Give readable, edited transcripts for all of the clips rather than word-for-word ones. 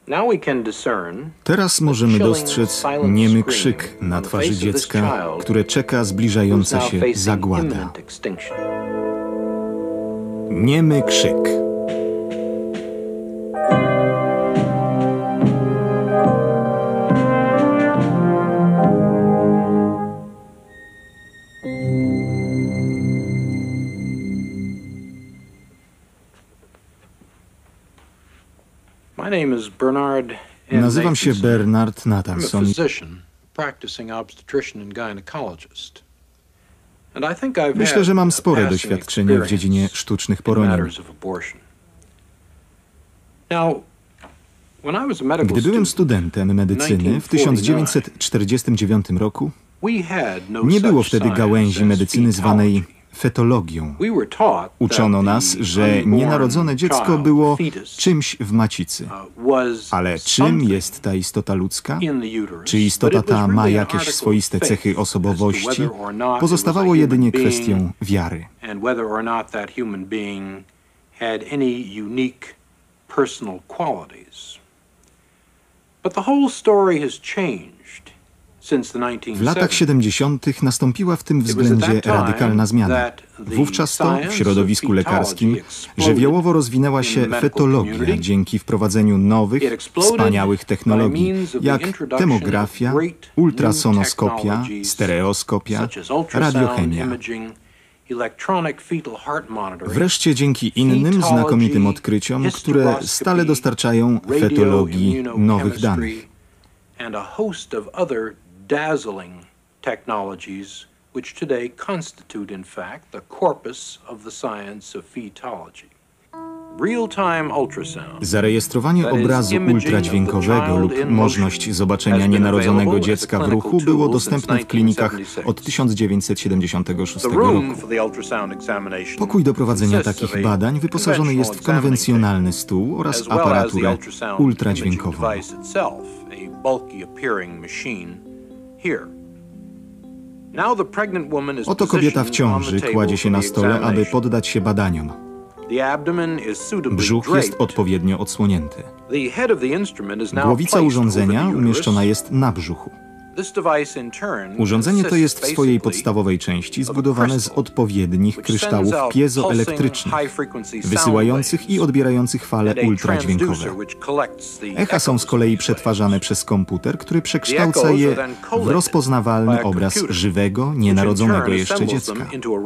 Teraz możemy dostrzec niemy krzyk na twarzy dziecka, które czeka zbliżająca się zagłada. Niemy krzyk. Nazywam się Bernard Nathanson. Myślę, że mam spore doświadczenie w dziedzinie sztucznych poronień. Gdy byłem studentem medycyny w 1949 roku, nie było wtedy gałęzi medycyny zwanej fetologią. Uczono nas, że nienarodzone dziecko było czymś w macicy. Ale czym jest ta istota ludzka? Czy istota ta ma jakieś swoiste cechy osobowości? Pozostawało jedynie kwestią wiary. W latach 70. nastąpiła w tym względzie radykalna zmiana. Wówczas to w środowisku lekarskim żywiołowo rozwinęła się fetologia dzięki wprowadzeniu nowych, wspaniałych technologii, jak tomografia, ultrasonoskopia, stereoskopia, radiochemia. Wreszcie dzięki innym znakomitym odkryciom, które stale dostarczają fetologii nowych danych. Dazzling technologies, which today constitute, in fact, the corpus of the science of fetology. Real-time ultrasound. Zarejestrowanie obrazu ultradźwiękowego lub możliwość zobaczenia nienarodzonego dziecka w ruchu było dostępne w klinikach od 1976 roku. Pokój do prowadzenia takich badań wyposażony jest w konwencjonalny stół oraz aparaturę ultradźwiękową. Oto kobieta w ciąży kładzie się na stole, aby poddać się badaniom. Brzuch jest odpowiednio odsłonięty. Głowica urządzenia umieszczona jest na brzuchu. Urządzenie to jest w swojej podstawowej części zbudowane z odpowiednich kryształów piezoelektrycznych, wysyłających i odbierających fale ultradźwiękowe. Echa są z kolei przetwarzane przez komputer, który przekształca je w rozpoznawalny obraz żywego, nienarodzonego jeszcze dziecka.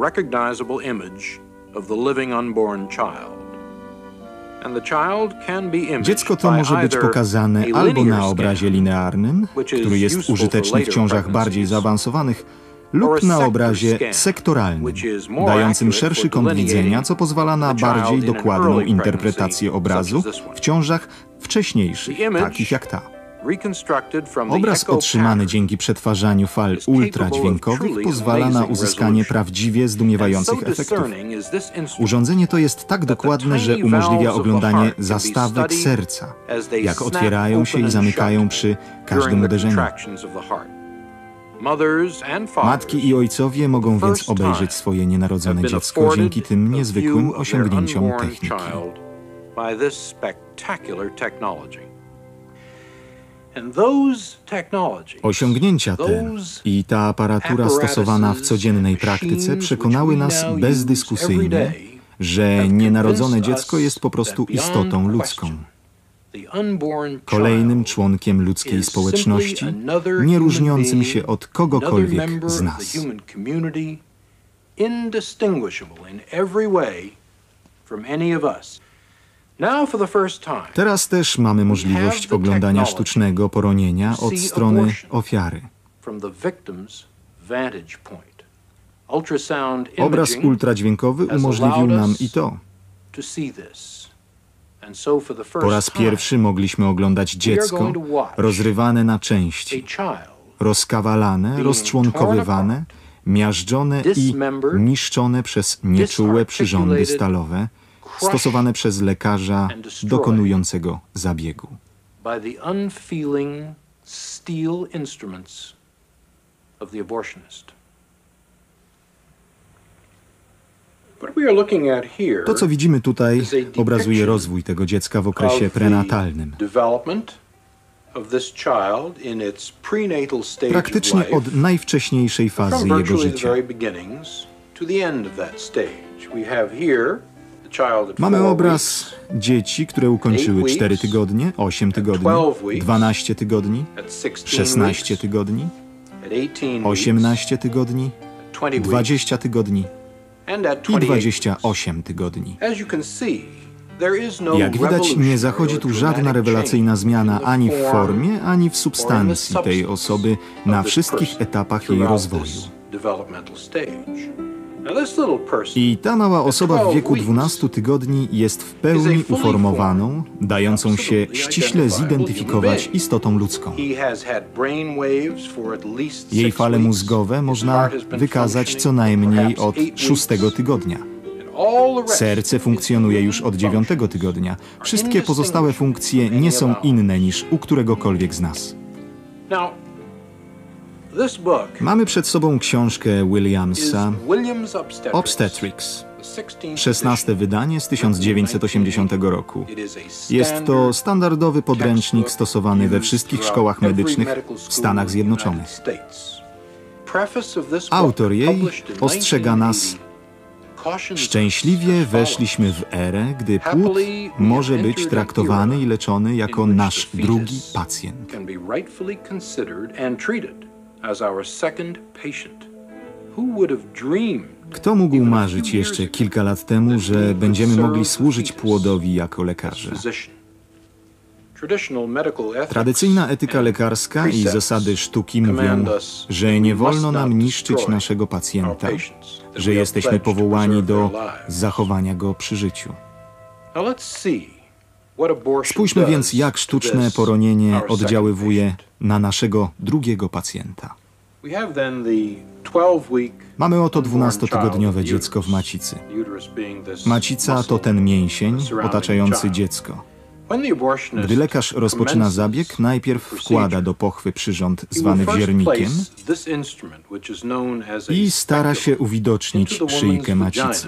Dziecko to może być pokazane albo na obrazie linearnym, który jest użyteczny w ciążach bardziej zaawansowanych, lub na obrazie sektoralnym, dającym szerszy kąt widzenia, co pozwala na bardziej dokładną interpretację obrazu w ciążach wcześniejszych, takich jak ta. Obraz otrzymany dzięki przetwarzaniu fal ultradźwiękowych pozwala na uzyskanie prawdziwie zdumiewających efektów. Urządzenie to jest tak dokładne, że umożliwia oglądanie zastawek serca, jak otwierają się i zamykają przy każdym uderzeniu. Matki i ojcowie mogą więc obejrzeć swoje nienarodzone dziecko dzięki tym niezwykłym osiągnięciom techniki. Osiągnięcia te i ta aparatura stosowana w codziennej praktyce przekonały nas bezdyskusyjnie, że nienarodzone dziecko jest po prostu istotą ludzką. Kolejnym członkiem ludzkiej społeczności, nie różniącym się od kogokolwiek z nas. Teraz też mamy możliwość oglądania sztucznego poronienia od strony ofiary. Obraz ultradźwiękowy umożliwił nam i to. Po raz pierwszy mogliśmy oglądać dziecko rozrywane na części, rozkawalane, rozczłonkowywane, miażdżone i niszczone przez nieczułe przyrządy stalowe, stosowane przez lekarza dokonującego zabiegu. To, co widzimy tutaj, obrazuje rozwój tego dziecka w okresie prenatalnym. Praktycznie od najwcześniejszej fazy jego życia. Mamy obraz dzieci, które ukończyły 4 tygodnie, 8 tygodni, 12 tygodni, 16 tygodni, 18 tygodni, 20 tygodni i 28 tygodni. Jak widać, nie zachodzi tu żadna rewelacyjna zmiana ani w formie, ani w substancji tej osoby na wszystkich etapach jej rozwoju. I ta mała osoba w wieku 12 tygodni jest w pełni uformowaną, dającą się ściśle zidentyfikować istotą ludzką. Jej fale mózgowe można wykazać co najmniej od 6 tygodnia. Serce funkcjonuje już od 9 tygodnia. Wszystkie pozostałe funkcje nie są inne niż u któregokolwiek z nas. Mamy przed sobą książkę Williamsa Obstetrics, 16. wydanie z 1980 roku. Jest to standardowy podręcznik stosowany we wszystkich szkołach medycznych w Stanach Zjednoczonych. Autor jej ostrzega nas: szczęśliwie weszliśmy w erę, gdy płód może być traktowany i leczony jako nasz drugi pacjent. Kto mógł marzyć jeszcze kilka lat temu, że będziemy mogli służyć płodowi jako lekarze? Tradycyjna etyka lekarska i zasady sztuki mówią, że nie wolno nam niszczyć naszego pacjenta, że jesteśmy powołani do zachowania go przy życiu. Spójrzmy więc, jak sztuczne poronienie oddziaływuje na naszego drugiego pacjenta. Mamy oto 12-tygodniowe dziecko w macicy. Macica to ten mięsień otaczający dziecko. Gdy lekarz rozpoczyna zabieg, najpierw wkłada do pochwy przyrząd zwany wziernikiem i stara się uwidocznić szyjkę macicy.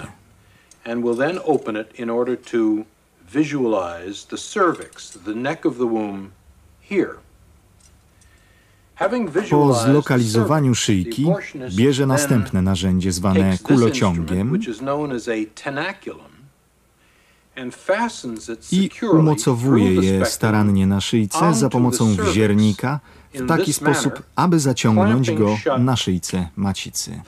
Po zlokalizowaniu szyjki bierze następne narzędzie zwane kulociągiem i umocowuje je starannie na szyjce za pomocą wziernika w taki sposób, aby zaciągnąć go na szyjce macicy.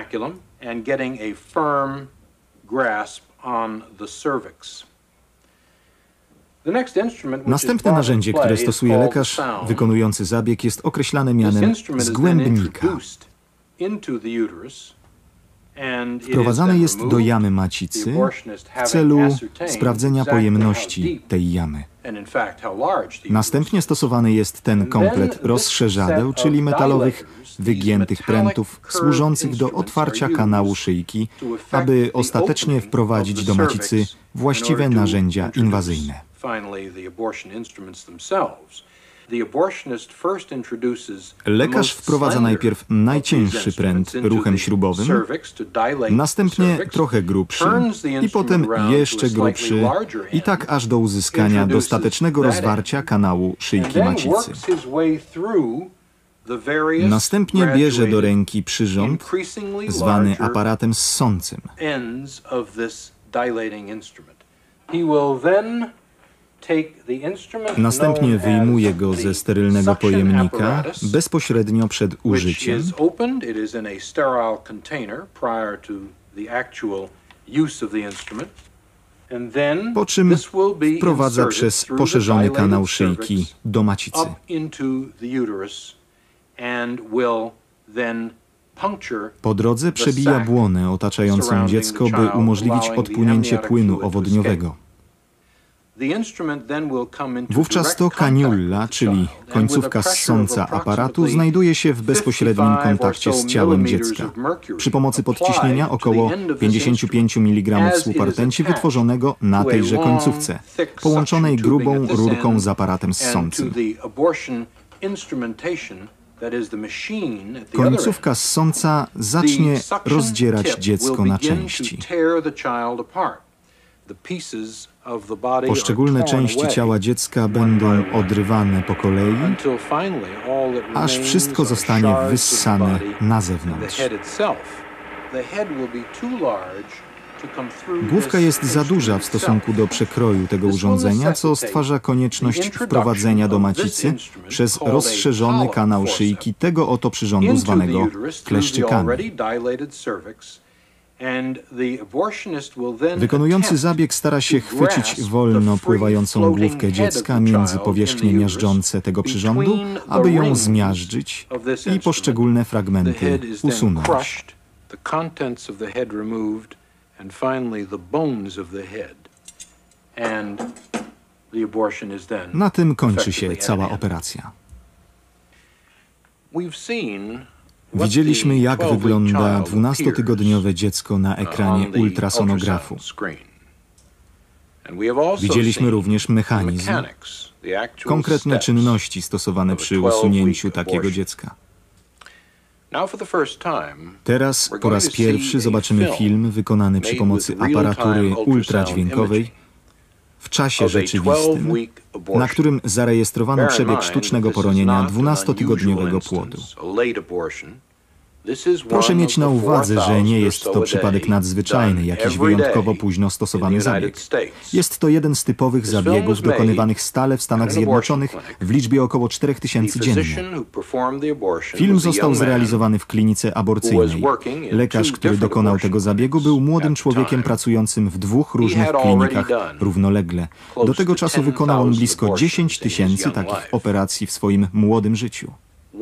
Następne narzędzie, które stosuje lekarz wykonujący zabieg, jest określane mianem zgłębnika. Wprowadzane jest do jamy macicy w celu sprawdzenia pojemności tej jamy. Następnie stosowany jest ten komplet rozszerzadeł, czyli metalowych, wygiętych prętów służących do otwarcia kanału szyjki, aby ostatecznie wprowadzić do macicy właściwe narzędzia inwazyjne. Lekarz wprowadza najpierw najcięższy pręt ruchem śrubowym, następnie trochę grubszy i potem jeszcze grubszy i tak aż do uzyskania dostatecznego rozwarcia kanału szyjki macicy. Następnie bierze do ręki przyrząd zwany aparatem ssącym. Następnie wyjmuje go ze sterylnego pojemnika bezpośrednio przed użyciem, po czym wprowadza przez poszerzony kanał szyjki do macicy. Po drodze przebija błonę otaczającą dziecko, by umożliwić odpłynięcie płynu owodniowego. Wówczas to kaniulla, czyli końcówka ssąca aparatu, znajduje się w bezpośrednim kontakcie z ciałem dziecka. Przy pomocy podciśnienia około 55 mg słupa rtęci wytworzonego na tejże końcówce, połączonej grubą rurką z aparatem ssącym. Końcówka ssąca zacznie rozdzierać dziecko na części. Poszczególne części ciała dziecka będą odrywane po kolei, aż wszystko zostanie wyssane na zewnątrz. Główka jest za duża w stosunku do przekroju tego urządzenia, co stwarza konieczność wprowadzenia do macicy przez rozszerzony kanał szyjki tego oto przyrządu zwanego kleszczykami. Wykonujący zabieg stara się chwycić wolno pływającą główkę dziecka między powierzchnie miażdżące tego przyrządu, aby ją zmiażdżyć i poszczególne fragmenty usunąć. And finally the bones of the head. And the abortion is then Na tym kończy się cała operacja. Widzieliśmy, jak wygląda 12-tygodniowe dziecko na ekranie ultrasonografu. Widzieliśmy również mechanizm, konkretne czynności stosowane przy usunięciu takiego dziecka. Teraz po raz pierwszy zobaczymy film wykonany przy pomocy aparatury ultradźwiękowej w czasie rzeczywistym, na którym zarejestrowano przebieg sztucznego poronienia 12-tygodniowego płodu. Proszę mieć na uwadze, że nie jest to przypadek nadzwyczajny, jakiś wyjątkowo późno stosowany zabieg. Jest to jeden z typowych zabiegów dokonywanych stale w Stanach Zjednoczonych w liczbie około 4000 dziennie. Film został zrealizowany w klinice aborcyjnej. Lekarz, który dokonał tego zabiegu, był młodym człowiekiem pracującym w 2 różnych klinikach równolegle. Do tego czasu wykonał on blisko 10 000 takich operacji w swoim młodym życiu.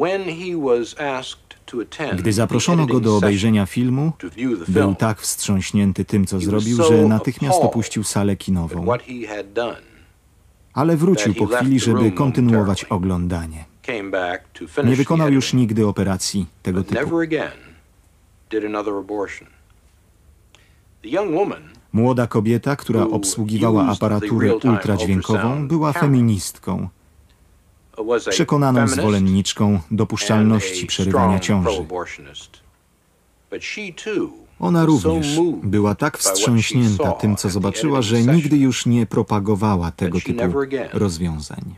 Gdy zaproszono go do obejrzenia filmu, był tak wstrząśnięty tym, co zrobił, że natychmiast opuścił salę kinową. Ale wrócił po chwili, żeby kontynuować oglądanie. Nie wykonał już nigdy operacji tego typu. Młoda kobieta, która obsługiwała aparaturę ultradźwiękową, była feministką, przekonaną zwolenniczką dopuszczalności przerywania ciąży. Ona również była tak wstrząśnięta tym, co zobaczyła, że nigdy już nie propagowała tego typu rozwiązań.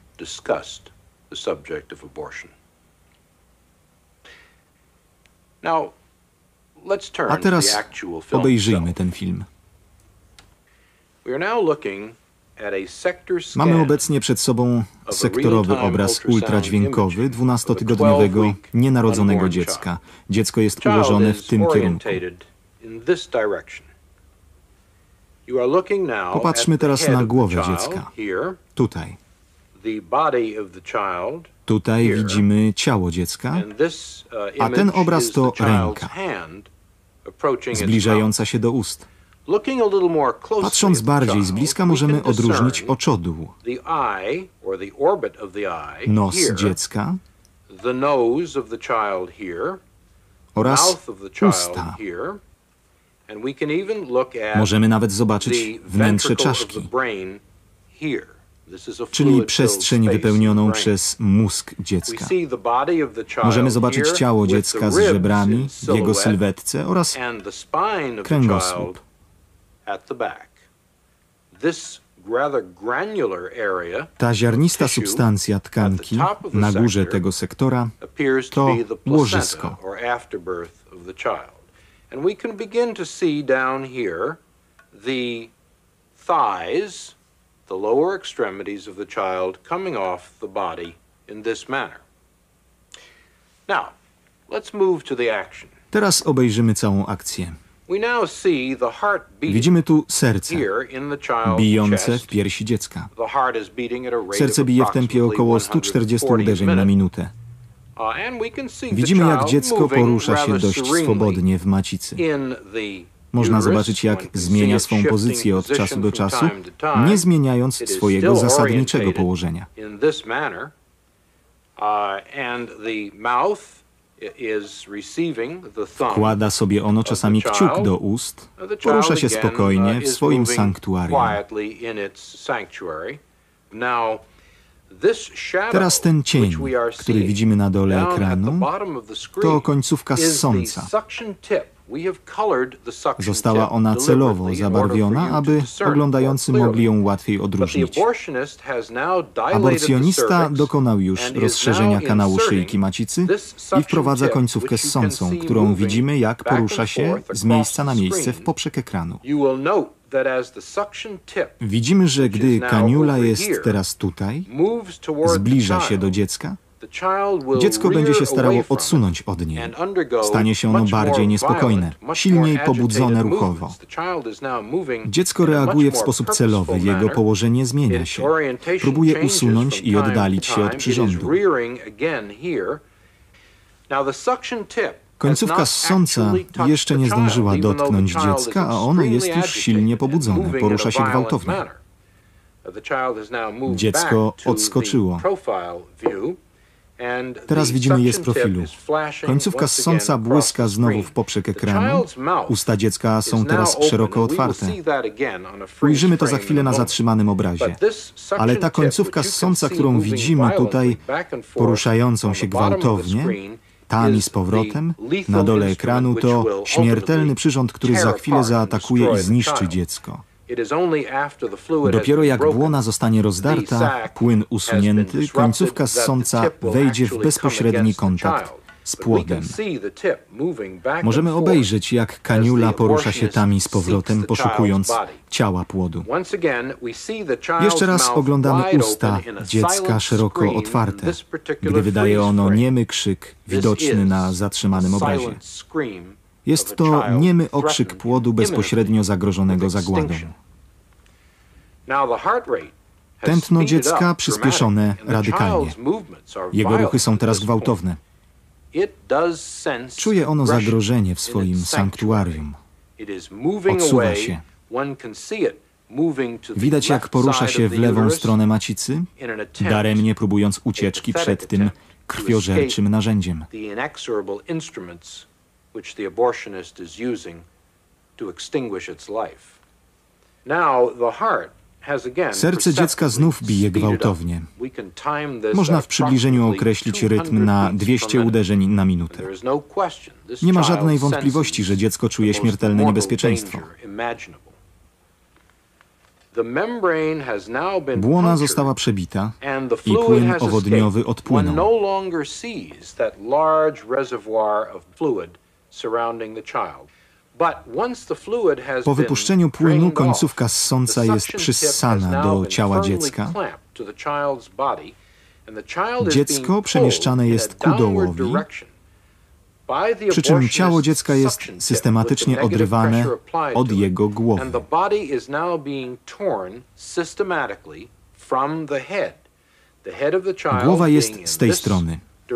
A teraz obejrzyjmy ten film. Mamy obecnie przed sobą sektorowy obraz ultradźwiękowy 12-tygodniowego nienarodzonego dziecka. Dziecko jest ułożone w tym kierunku. Popatrzmy teraz na głowę dziecka. Tutaj. Tutaj widzimy ciało dziecka, a ten obraz to ręka, zbliżająca się do ust. Patrząc bardziej z bliska możemy odróżnić oczodół, nos dziecka oraz usta. Możemy nawet zobaczyć wnętrze czaszki, czyli przestrzeń wypełnioną przez mózg dziecka. Możemy zobaczyć ciało dziecka z żebrami w jego sylwetce oraz kręgosłup. Ta ziarnista substancja tkanki na górze tego sektora to łożysko. The lower extremities of the child coming off the body in this manner. Now, let's move to the action. Teraz obejrzymy całą akcję. Widzimy tu serce bijące w piersi dziecka. Serce bije w tempie około 140 uderzeń na minutę. Widzimy, jak dziecko porusza się dość swobodnie w macicy. Można zobaczyć, jak zmienia swą pozycję od czasu do czasu, nie zmieniając swojego zasadniczego położenia. Wkłada sobie ono czasami kciuk do ust, porusza się spokojnie w swoim sanktuarium. Teraz ten cień, który widzimy na dole ekranu, to końcówka ssąca. Została ona celowo zabarwiona, aby oglądający mogli ją łatwiej odróżnić. Aborcjonista dokonał już rozszerzenia kanału szyjki macicy i wprowadza końcówkę ssącą, którą widzimy, jak porusza się z miejsca na miejsce w poprzek ekranu. Widzimy, że gdy kaniula jest teraz tutaj, zbliża się do dziecka, dziecko będzie się starało odsunąć od niej. Stanie się ono bardziej niespokojne, silniej pobudzone ruchowo. Dziecko reaguje w sposób celowy, jego położenie zmienia się. Próbuje usunąć i oddalić się od przyrządu. Końcówka ssąca jeszcze nie zdążyła dotknąć dziecka, a ono jest już silnie pobudzone, porusza się gwałtownie. Dziecko odskoczyło. Teraz widzimy je z profilu. Końcówka ssąca błyska znowu w poprzek ekranu. Usta dziecka są teraz szeroko otwarte. Ujrzymy to za chwilę na zatrzymanym obrazie. Ale ta końcówka ssąca, którą widzimy tutaj, poruszającą się gwałtownie, tam i z powrotem, na dole ekranu, to śmiertelny przyrząd, który za chwilę zaatakuje i zniszczy dziecko. Dopiero jak błona zostanie rozdarta, płyn usunięty, końcówka ssąca wejdzie w bezpośredni kontakt z płodem. Możemy obejrzeć, jak kaniula porusza się tam i z powrotem, poszukując ciała płodu. Jeszcze raz oglądamy usta dziecka szeroko otwarte, gdy wydaje ono niemy krzyk, widoczny na zatrzymanym obrazie. Jest to niemy okrzyk płodu bezpośrednio zagrożonego zagładą. Tętno dziecka przyspieszone radykalnie. Jego ruchy są teraz gwałtowne. Czuje ono zagrożenie w swoim sanktuarium. Odsuwa się. Widać, jak porusza się w lewą stronę macicy, daremnie próbując ucieczki przed tym krwiożerczym narzędziem. Which the abortionist is using to extinguish its life. Now the heart has again. Serce dziecka znów bije gwałtownie. Można w przybliżeniu określić rytm na 200 uderzeń na minutę. Nie ma żadnej wątpliwości, że dziecko czuje śmiertelne niebezpieczeństwo. Błona została przebita i płyn owodniowy odpłynął. Po wypuszczeniu płynu końcówka ssąca jest przyssana do ciała dziecka. Dziecko przemieszczane jest ku dołowi, przy czym ciało dziecka jest systematycznie odrywane od jego głowy. Głowa jest z tej strony.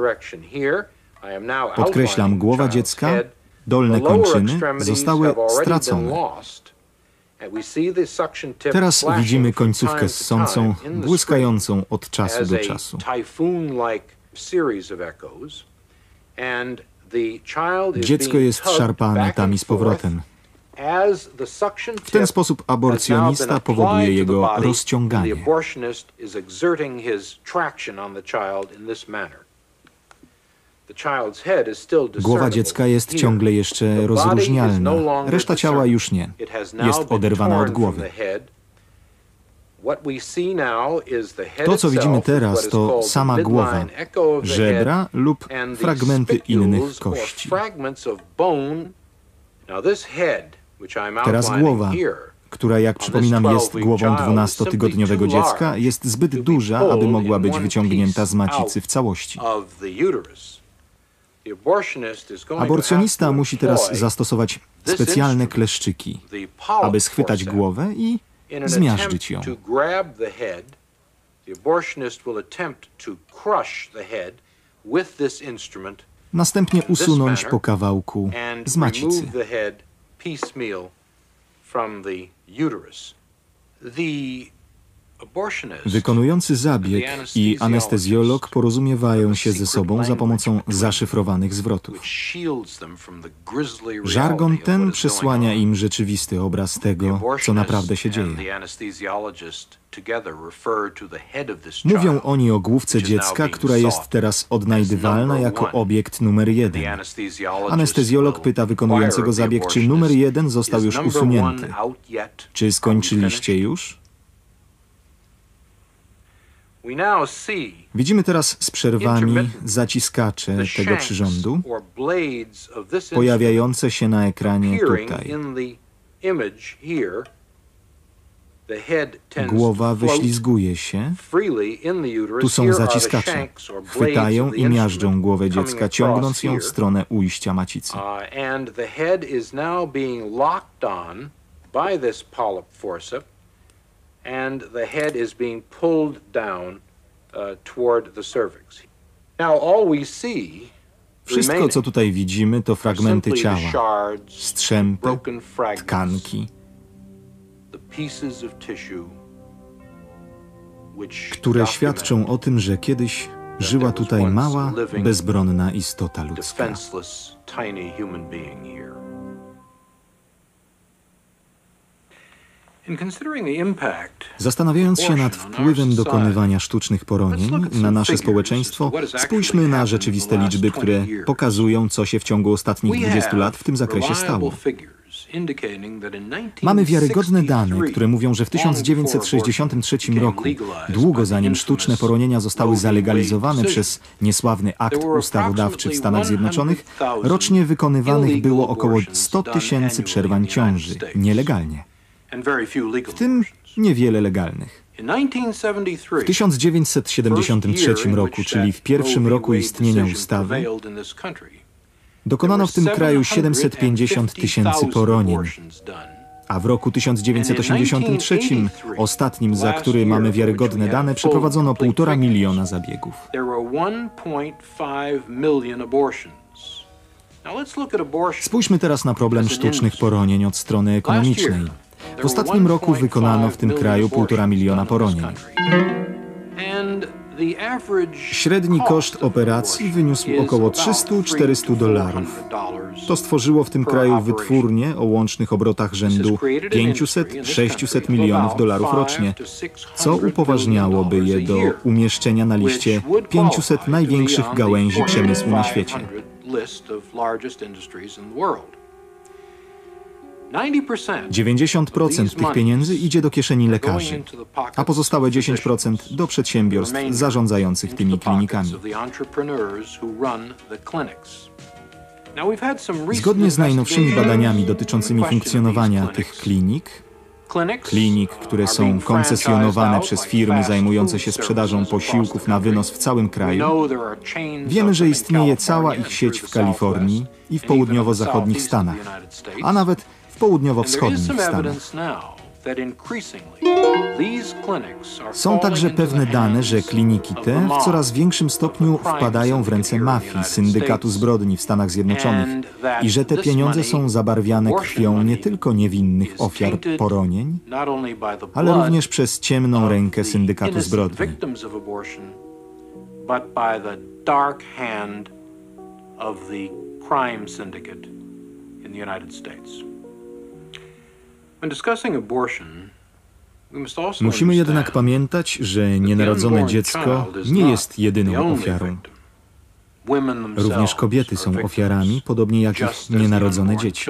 Podkreślam, głowa dziecka, dolne kończyny zostały stracone. Teraz widzimy końcówkę ssącą, błyskającą od czasu do czasu. Dziecko jest szarpane tam i z powrotem. W ten sposób aborcjonista powoduje jego rozciąganie. Głowa dziecka jest ciągle jeszcze rozróżnialna, reszta ciała już nie. Jest oderwana od głowy. To, co widzimy teraz, to sama głowa, żebra lub fragmenty innych kości. Teraz głowa, która, jak przypominam, jest głową 12-tygodniowego dziecka, jest zbyt duża, aby mogła być wyciągnięta z macicy w całości. Aborcjonista musi teraz zastosować specjalne kleszczyki, aby schwytać głowę i zmiażdżyć ją. Następnie usunąć po kawałku z macicy. Wykonujący zabieg i anestezjolog porozumiewają się ze sobą za pomocą zaszyfrowanych zwrotów. Żargon ten przesłania im rzeczywisty obraz tego, co naprawdę się dzieje. Mówią oni o główce dziecka, która jest teraz odnajdywalna jako obiekt numer 1. Anestezjolog pyta wykonującego zabieg, czy numer 1 został już usunięty. Czy skończyliście już? Widzimy teraz z przerwami zaciskacze tego przyrządu pojawiające się na ekranie tutaj. Głowa wyślizguje się. Tu są zaciskacze. Chwytają i miażdżą głowę dziecka, ciągnąc ją w stronę ujścia macicy. And the head is being pulled down toward the cervix. Now all we see Wszystko, co tutaj widzimy, to fragmenty ciała, strzępy, tkanki, które świadczą o tym, że kiedyś żyła tutaj mała, bezbronna istota ludzka. Zastanawiając się nad wpływem dokonywania sztucznych poronień na nasze społeczeństwo, spójrzmy na rzeczywiste liczby, które pokazują, co się w ciągu ostatnich 20 lat w tym zakresie stało. Mamy wiarygodne dane, które mówią, że w 1963 roku, długo zanim sztuczne poronienia zostały zalegalizowane przez niesławny akt ustawodawczy w Stanach Zjednoczonych, rocznie wykonywanych było około 100 000 przerwań ciąży, nielegalnie. W tym niewiele legalnych. W 1973 roku, czyli w pierwszym roku istnienia ustawy, dokonano w tym kraju 750 000 poronień, a w roku 1983, ostatnim, za który mamy wiarygodne dane, przeprowadzono 1,5 miliona zabiegów. Spójrzmy teraz na problem sztucznych poronień od strony ekonomicznej. W ostatnim roku wykonano w tym kraju 1,5 miliona poronień. Średni koszt operacji wyniósł około $300–400. To stworzyło w tym kraju wytwórnie o łącznych obrotach rzędu 500–600 milionów dolarów rocznie, co upoważniałoby je do umieszczenia na liście 500 największych gałęzi przemysłu na świecie. 90% tych pieniędzy idzie do kieszeni lekarzy, a pozostałe 10% do przedsiębiorstw zarządzających tymi klinikami. Zgodnie z najnowszymi badaniami dotyczącymi funkcjonowania tych klinik, które są koncesjonowane przez firmy zajmujące się sprzedażą posiłków na wynos w całym kraju, wiemy, że istnieje cała ich sieć w Kalifornii i w południowo-zachodnich Stanach, a nawet w południowo-wschodnich Stanach. Są także pewne dane, że kliniki te w coraz większym stopniu wpadają w ręce mafii, syndykatu zbrodni w Stanach Zjednoczonych i że te pieniądze są zabarwiane krwią nie tylko niewinnych ofiar poronień, ale również przez ciemną rękę syndykatu zbrodni. Musimy jednak pamiętać, że nienarodzone dziecko nie jest jedyną ofiarą. Również kobiety są ofiarami, podobnie jak ich nienarodzone dzieci.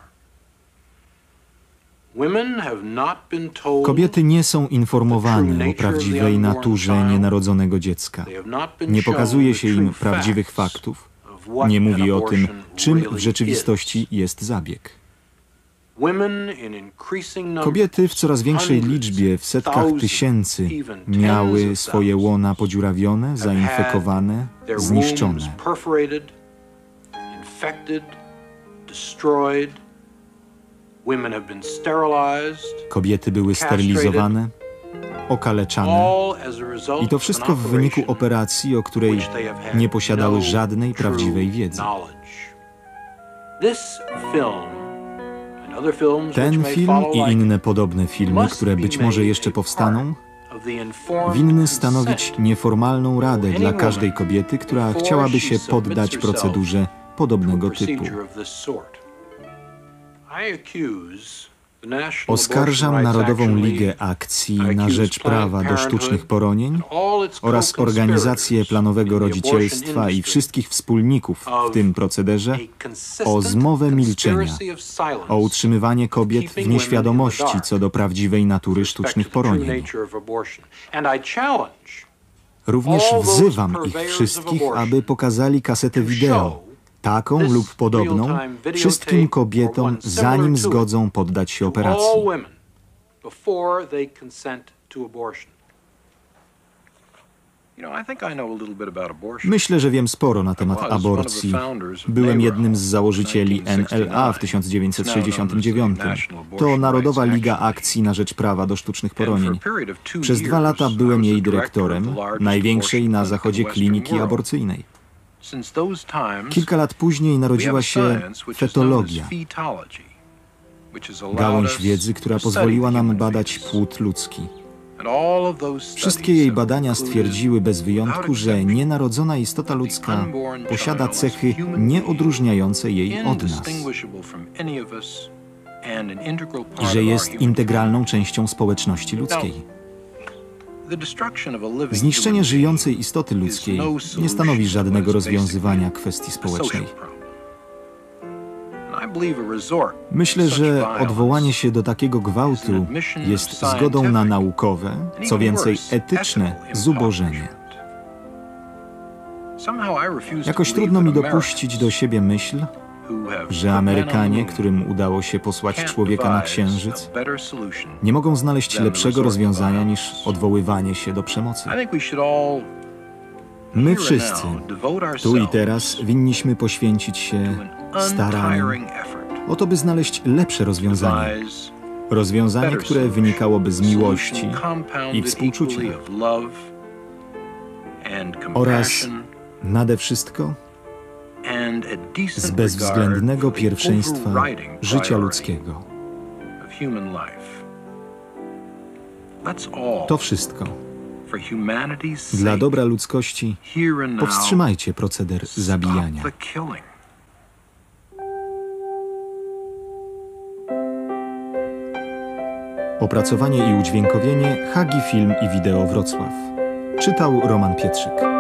Kobiety nie są informowane o prawdziwej naturze nienarodzonego dziecka. Nie pokazuje się im prawdziwych faktów. Nie mówi o tym, czym w rzeczywistości jest zabieg. Kobiety w coraz większej liczbie, w setkach tysięcy, miały swoje łona podziurawione, zainfekowane, zniszczone. Kobiety były sterylizowane, okaleczane i to wszystko w wyniku operacji, o której nie posiadały żadnej prawdziwej wiedzy. Ten film i inne podobne filmy, które być może jeszcze powstaną, winny stanowić nieformalną radę dla każdej kobiety, która chciałaby się poddać procedurze podobnego typu. Oskarżam Narodową Ligę Akcji na Rzecz Prawa do Sztucznych Poronień oraz Organizację Planowego Rodzicielstwa i wszystkich wspólników w tym procederze o zmowę milczenia, o utrzymywanie kobiet w nieświadomości co do prawdziwej natury sztucznych poronień. Również wzywam ich wszystkich, aby pokazali kasetę wideo, taką lub podobną, wszystkim kobietom, zanim zgodzą poddać się operacji. Myślę, że wiem sporo na temat aborcji. Byłem jednym z założycieli NLA w 1969. To Narodowa Liga Akcji na Rzecz Prawa do Sztucznych Poronień. Przez 2 lata byłem jej dyrektorem, największej na zachodzie kliniki aborcyjnej. Kilka lat później narodziła się fetologia, gałąź wiedzy, która pozwoliła nam badać płód ludzki. Wszystkie jej badania stwierdziły bez wyjątku, że nienarodzona istota ludzka posiada cechy nieodróżniające jej od nas i że jest integralną częścią społeczności ludzkiej. Zniszczenie żyjącej istoty ludzkiej nie stanowi żadnego rozwiązywania kwestii społecznej. Myślę, że odwołanie się do takiego gwałtu jest zgodą na naukowe, co więcej etyczne, zubożenie. Jakoś trudno mi dopuścić do siebie myśl, że Amerykanie, którym udało się posłać człowieka na Księżyc, nie mogą znaleźć lepszego rozwiązania niż odwoływanie się do przemocy. My wszyscy, tu i teraz, winniśmy poświęcić się staraniu o to, by znaleźć lepsze rozwiązanie. Rozwiązanie, które wynikałoby z miłości i współczucia oraz nade wszystko z bezwzględnego pierwszeństwa życia ludzkiego. To wszystko. Dla dobra ludzkości powstrzymajcie proceder zabijania. Opracowanie i udźwiękowienie Hagi Film i Wideo Wrocław. Czytał Roman Pietrzyk.